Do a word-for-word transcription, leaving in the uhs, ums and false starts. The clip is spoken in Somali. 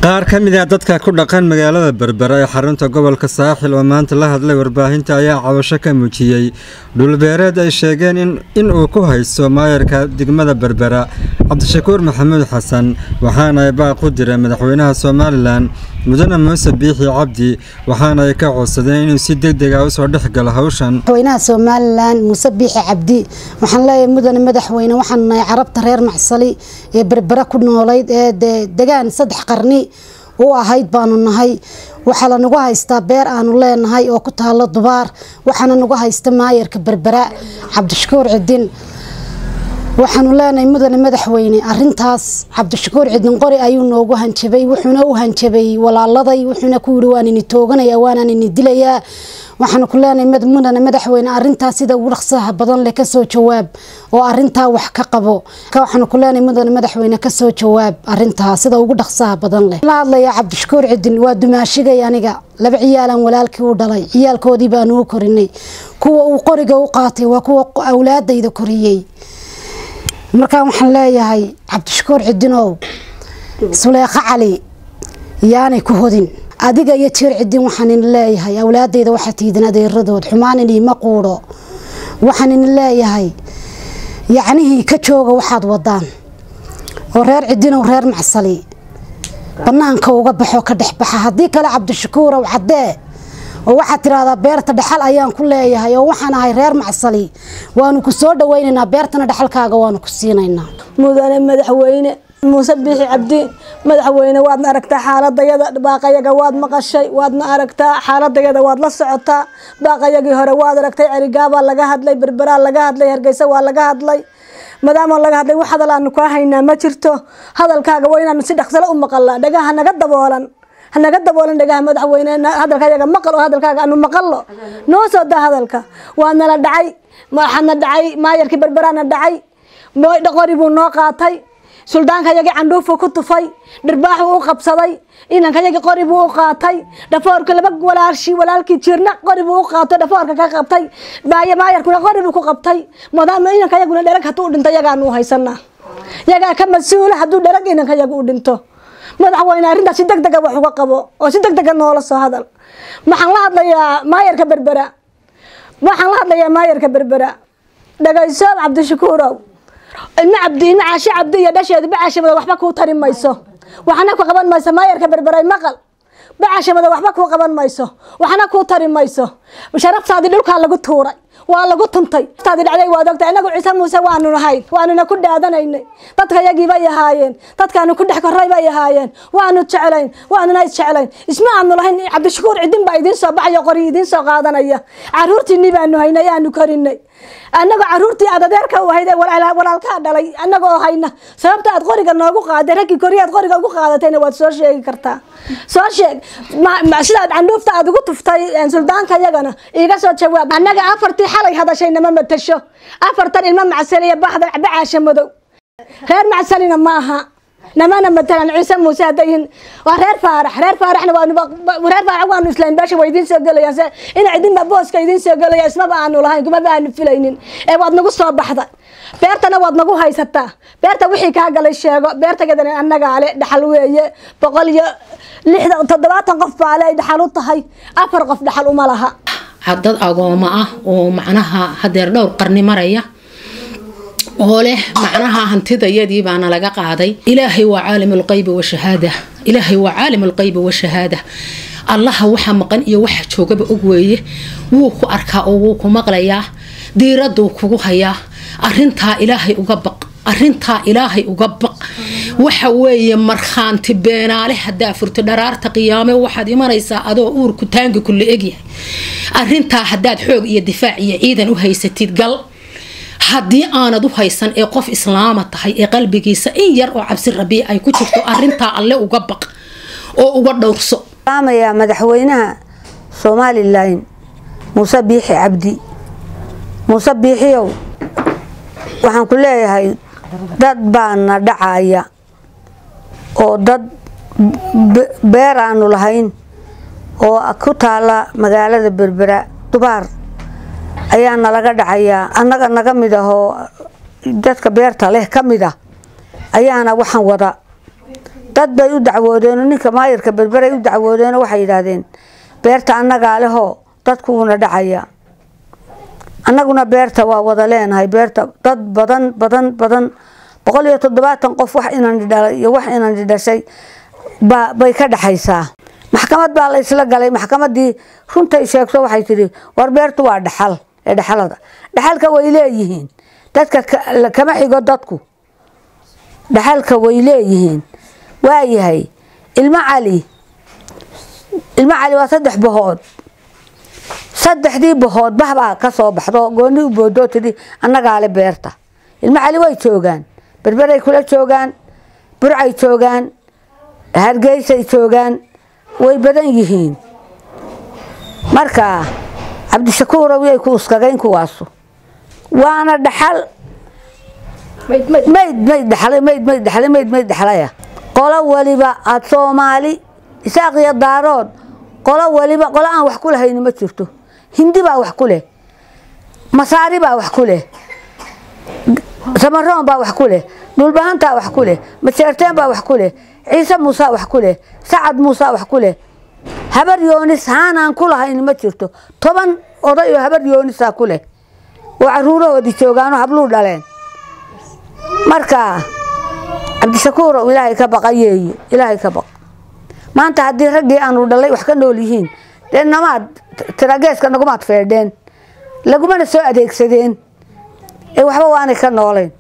qaar ka mid ah dadka ku dhaqan magaalada Berbera ee xarunta gobolka Saaxil oo maanta la hadlay warbaahinta ayaa cabasho ka muujiyay dhul beereed ay sheegeen in in uu ku haysto maayarka degmada Berbera Cabdishakuur Maxamuud Xasan waxaana ay baaq u diray madaxweynaha Soomaaliland mudane Muuse Biixi Cabdi waxaana ay ka codsadeen inuu si degdeg ah u soo dhexgalo hawshan madaxweynaha Soomaaliland Muuse Biixi Cabdi waxaan leeyahay mudane madaxweyne waxaan nahay carabta reer Macsali ee Berbera ku noolayd ee deegaan saddex qarni oo ahayd baanu nahay waxa la nagu haystaa beer aanu leenahay oo ku taalo Dubaar waxaana nagu haysta maayarka Berbera Cabdishakuur Cidin waxaanu leenahay mudane madaxweyne arintaas Cabdishakuur Cidin qori ayuu noogu hanjabay wuxuuna u hanjabay walaaladay wuxuuna ku yiri waan in tooganaya waan in dilayaa waxaanu ku leenahay mudane madaxweyne arintaas sida ugu dhaqsaha badan leh ka soo jawaab oo arintaa wax ka qabo ka waxaanu ku leenahay mudane madaxweyne ka soo jawaab arintaas sida ugu dhaqsaha badan leh la hadlaya Cabdishakuur Cidin waa dumaashigay aniga laba ciyaalan walaalkii u dhalay ciyaalkoodii baan u korinay kuwa uu qoriga u qaatay waa kuwa awlaadayda koriyay markaan waxaan leeyahay Cabdishakuur Cidinow Suleekha Cali yaani ku hodin adiga iyo tir Cidin waxaan in leeyahay awlaadayda waxa tiidin adeeradood xumaan inii ma quuro waxaan in leeyahay yacni ka jooga waxaad wadaan oo reer Cidinow reer Macsali banaanka uga baxo ka dhaxbaxa hadii kale Cabdishakuur oo cadee oo waxa tiraahdaa beerta dhaxal ayaan ku leeyahay oo waxaan ahay reer Macsali waanu ku soo dhaweynaynaa beertana dhaxalkaaga waanu ku siinaynaa mudane madaxweyne Muuse Biixi Cabdi madaxweyne waad aragtaa xaaladayada baaqayaga waad maqashay waad aragtaa xaaladayada waad la socotaa baaqayagii hore waad aragtay Carigaaba laga hadlay Berbera laga hadlay Hargeysa waa laga hadlay madama laga hadlay wax hadal aan ku haynaa ma jirto hadalkaaga waa inaan si dhaqso u maqalnaa dhagaha naga daboolan hanaga daboolan dhagaha madaxweyne hadalkaaga maqal oo hadalkaaga aanu maqallo noo soo daa hadalka waa nala dhacay waxana dhacay maayarkii Berberana dhacay mooy dhaqori buu noo qaatay suldaanka yaga candhuuf ku tufay dhirbaax uu qabsaday inanka yaga qori buu u qaatay dhafoorka laba walaalshi walaalkii jirna qori buu u qaatay dhafoorka ka qabtay baaya maayarkuna qori buu ku qabtay madama inanka yaguna dharag haduu dhinto yagaan u haysana yaga ka masuul haduu dharag inanka yaga u dhinto madaxweyne arinta si degdeg ah wax uga qabo oo si degdeg ah noola soo hadal waxaan la hadlayaa maayarka Berbera waxaan la hadlayaa maayarka Berbera dhagayso Cabdishakuur ina Cabdi ina Caashi Cabdi iyo dhasheedu bacaashimada waxba ku tari mayso waxana ku qaban mayso maayarka Berbera maqal bacaashimada waxba ku qaban mayso waxana ku tari mayso sharaftaadi dhulka lagu tuuray waa lagu tuntay taadi dhacday waa dogtay anagu Ciise Muuse waanu nahay waanu ku dhaadanaynay dadka yagiiba yahaayeen dadkaanu ku dhex koray bay yahaayeen waanu jecelayn waanu is jecelayn isma aanu lahayn Cabdishakuur Cidin baa idin soo baxay qori idin soo qaadanaya caruurtii baanu haynay aanu korinay anaga caruurtii adeerka u hayday walaalka dhalay anaga oo hayna sababta aad qoriga noogu qaaday ragii koriyaad qoriga ugu qaadatayna waad soo sheegi kartaa soo sheeg ma sidaad candhuufta aad ugu tuftay suldaanka yagana iga soo jawaab anaga afartii xalay hadashayna ma matasho afartan ilma Macsali baxda bacaasha madow reer Macsalina maaha namana matalan Ciise Muuse hadayn waa reer Faarax reer Faaraxna waa reer Faarax waanu islaan baasha way idin soo galayaan in cidin ba booska idin soo galayaan isma baanu lahayn kuma baanu filaynin ee waad nagu soo baxda beertana waad nagu haysataa beerta wixii ka galay sheego beertageedana annaga ale dhaxal weeye boqol iyo lixdan toddobaatan qof baa leh dhaxal u tahay afar qof dhaxal uma laha haddad agooma ah oo macnaha hadeer dhowr qarni maraya oo leh macnaha hantidayadii baana laga qaaday ilaahay waa caalimul qayb wa shahaada ilaahay waa caalimul qayb wa shahaada allah waxa maqan iyo waxa joogaba og weeye wuu ku arkaa oo wuu ku maqlayaa diiradu kugu hayaa arinta ilaahay uga baq arinta ilaahay uga baq waxa weeye marxaanti beenaale hadaa furto dharaarta qiyaame waxaad imanaysaa adoo uur ku taangi kulli egyahay arinta hadaad xoog iyo difaac iyo ciidan u haysatid gal hadii aanad u haysan ee qof islaama tahay ee qalbigiisa in yar oo cabsi rabi ay ku jirto arinta alle uga baq oo uga dhowrso qaamaya madaxweynaha Soomaaliland Muuse Biixi Cabdi Muuse Biixiyow waxaan ku leeyahay dad baana dhacaya oo dad beer aanu lahayn oo ku taala magaalada Berbera Dubaar ayaana laga dhacayaa annaga naga mid ah oo dadka beerta leh kamid ah ayaana waxaan wada dad bay u dacwoodeen ninka maayirka berberay u dacwoodeen waxay yiraahdeen beerta annaga leho dadku una dhacaya annaguna beerta waa wada leenahay beerta dad badan badan badan boqol iyo toddobaatan qof wax inaan dhalay iyo wax inaan dhashay ba bay ka dhaxaysaa maxkamad baa la isla galay maxkamadii runta sheegto waxay tiri war beertu waa dhaxal ee dhaxalada dhaxalka way leeyihiin dadka kama xigo dadku dhaxalka way leeyihiin waa yahay ilma cali ilma cali waa saddex bahood saddexdii bahood bahbaa ka soo baxdo gooni u boodo tiri annaga le beerta ilma cali way joogaan berberay kula joogaan burcay joogaan hargeysa joogaan way badan yihiin marka cabdishakuur way ku uskagayn kuwaasu waana dhaxal mayd mayd dhaxalay mayd mayd dhaxalay mayd mayd dhaxalaya qola waliba aad Soomaali isaaq iyo daarood qola waliba qola aan wax ku lahayn ma jirto hindi baa wax ku leh masaari baa wax ku leh samaroon baa wax ku leh dhulbahantaa wax ku leh majeerteen baa wax ku leh ciise muuse wax ku leh sacad muuse wax ku leh habar yoonis haanaan ku lahayn ma jirto toban oday oo habar yoonis ku leh oo caruurahoodii joogaan oo habluu dhaleen marka cabdishakuur oo ilaahay ka baqayeeyo ilaahay ka baq maanta haddii raggii aanu dhalay wax ka nool yihiin deenamaad tirageeska nagumaad feedheen lagumana soo adeegsadeen ee waxba waanay ka nooleen